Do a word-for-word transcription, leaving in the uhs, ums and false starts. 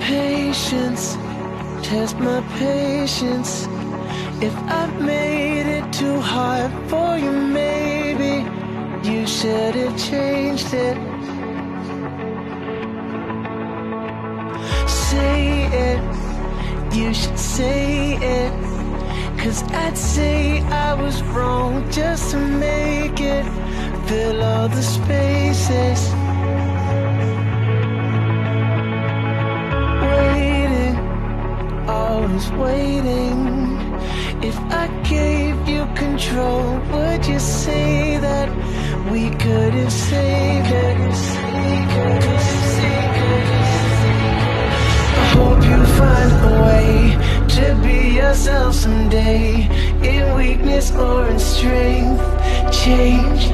patience, test my patience. If I've made it too hard for you, maybe you should have changed it. Say it, you should say it, 'cause I'd say I was wrong just to make it fill all the spaces. Waiting, always waiting. If I gave you control, would you say that we could have saved it? I hope you find a way to be yourself someday, in weakness or in strength. Change